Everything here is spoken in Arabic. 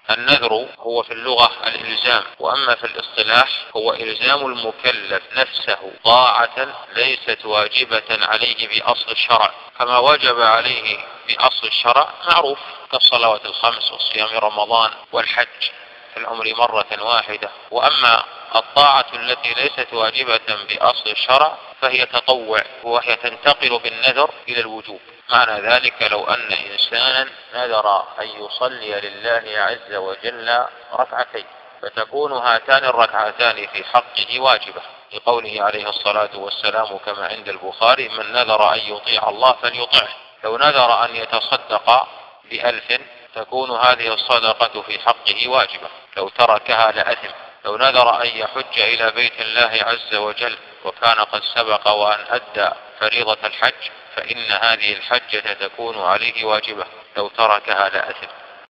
النذر هو في اللغة الإلزام، وأما في الاصطلاح هو إلزام المكلف نفسه طاعة ليست واجبة عليه بأصل الشرع، كما وجب عليه بأصل الشرع معروف كالصلوات الخمس وصيام رمضان والحج في العمر مرة واحدة. وأما الطاعة التي ليست واجبة بأصل الشرع فهي تطوع، وهي تنتقل بالنذر إلى الوجوب. معنى ذلك لو أن إنسانا نذر أن يصلي لله عز وجل ركعتين، فتكون هاتان الركعتان في حقه واجبة، لقوله عليه الصلاة والسلام كما عند البخاري: من نذر أن يطيع الله فليطعه. لو نذر أن يتصدق ب1000 تكون هذه الصدقة في حقه واجبة، لو تركها لأثم. لو نذر أن يحج إلى بيت الله عز وجل وكان قد سبق وأن أدى فريضة الحج فإن هذه الحجة تكون عليه واجبة، لو تركها لأثم.